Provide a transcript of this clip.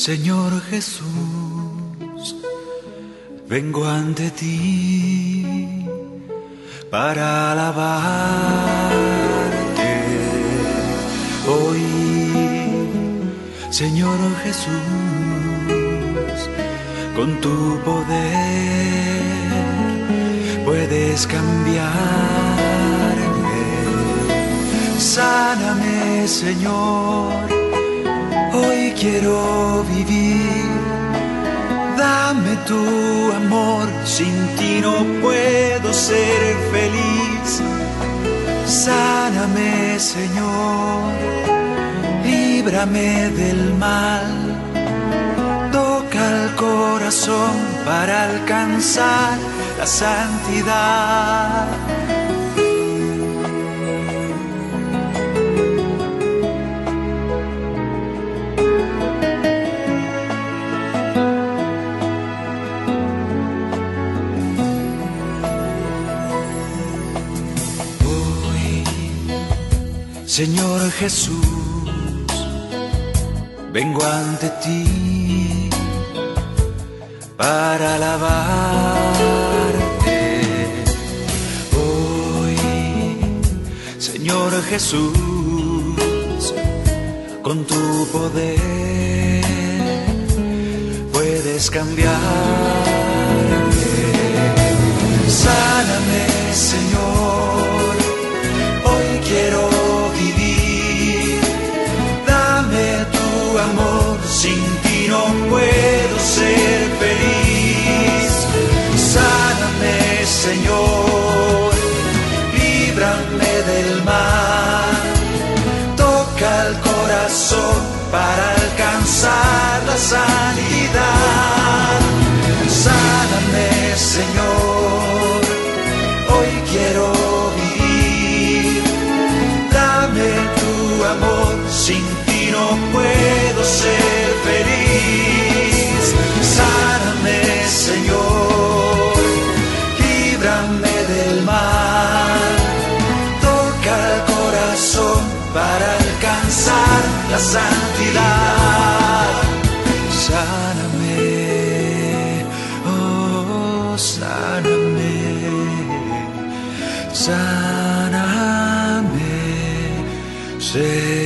Señor Jesús, vengo ante ti para alabarte hoy. Señor Jesús, con tu poder puedes cambiarme. Sáname, Señor, hoy quiero vivir. Dame tu amor, sin ti no puedo ser feliz. Sáname, Señor, líbrame del mal. Toca el corazón para alcanzar la santidad. Señor Jesús, vengo ante ti para alabarte hoy. Señor Jesús, con tu poder puedes cambiarme. Sáname, Señor, hoy quiero amor, sin ti no puedo ser feliz. Sáname, Señor, líbrame del mal. Toca el corazón para alcanzar la santidad. Sáname, Señor, hoy quiero vivir. Dame tu amor, sin ti no puedo ser feliz. Sáname, Señor, líbrame del mal. Toca el corazón para alcanzar la santidad. Sáname, oh, sáname, sáname, Señor.